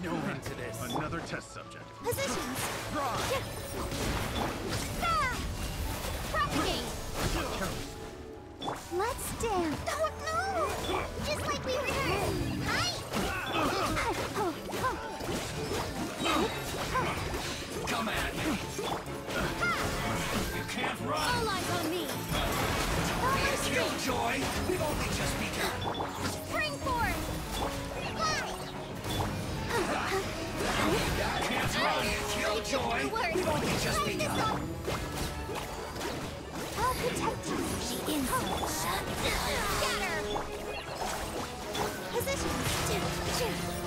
no end to this. Another test subject. Positions. Try. Ah! Propagate. Let's dance. Oh no! Just like we rehearsed. Hi. Come at me. You can't run. All eyes on me. Killjoy, we've only just begun. Spring force. Fly. Can't run, Killjoy. We've only just begun. I'll protect you. She insult. Scatter. Position.